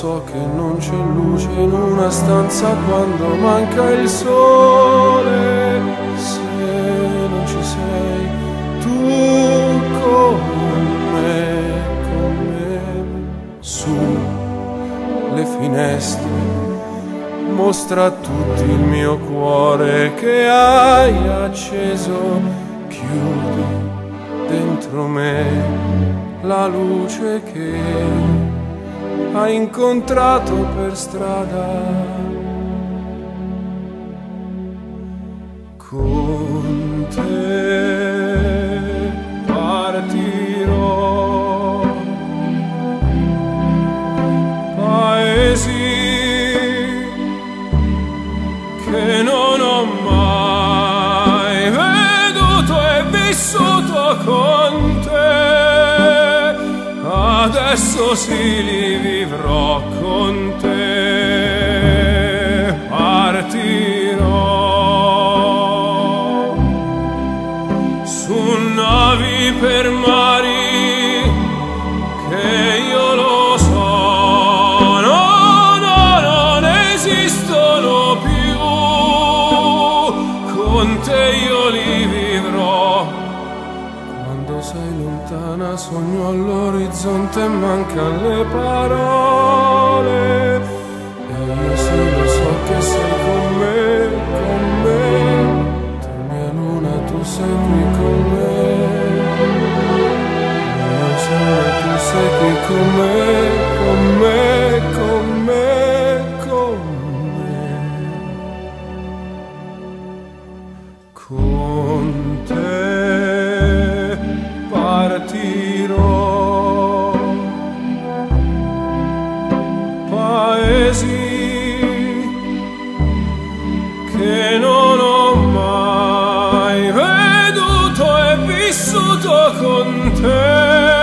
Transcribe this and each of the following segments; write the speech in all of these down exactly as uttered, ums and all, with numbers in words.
so che non c'è luce in una stanza quando manca il sole. Se non ci sei tu con me, con me, su le finestre mostra a tutti il mio cuore che hai acceso. Chiudi dentro me la luce che hai incontrato per strada. Con te partirò, paesi che non ho mai veduto e vissuto con te, adesso sì li vivrò con te. Partirò su navi per mari che io lo so, no, no, non esistono più, con te io li vivrò. Quando sei lontana sogno all'orizzonte e mancano le parole, e io sì lo so che sei con me, con me, tu mia luna, tu sei qui con me, mio sole, tu sei qui con me, con me, con me, con me. Con te partirò, paesi che non ho mai veduto e vissuto con te,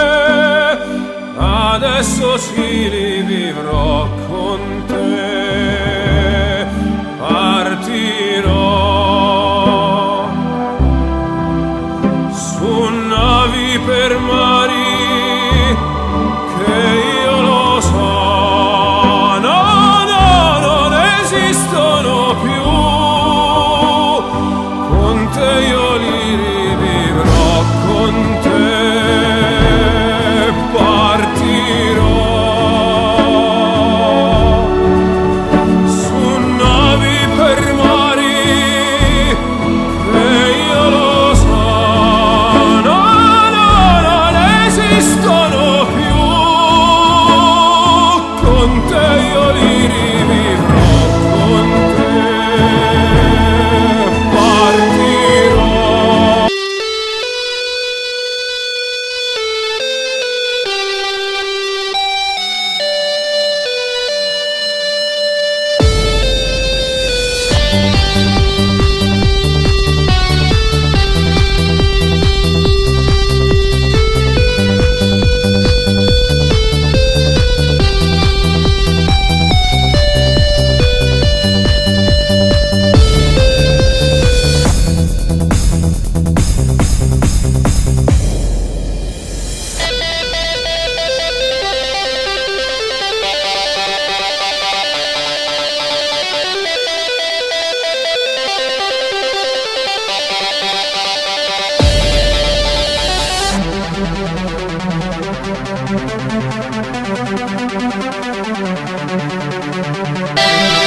adesso sì li vivrò con te. Partirò su navi per mari che io lo so, no, no, non esistono più, con te io li rivivrò, con te partirò su navi per mari che io lo so, no, no, non esistono più, con te io li rivivrò, con te partirò. We'll be right back.